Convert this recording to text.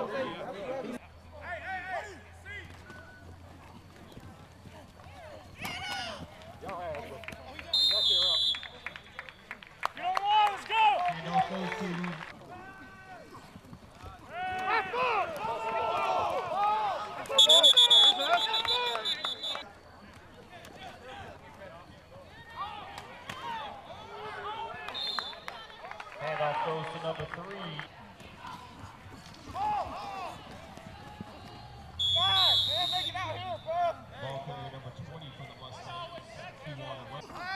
Handoff goes to number 3. Ball carrier number 20 for the Mustangs.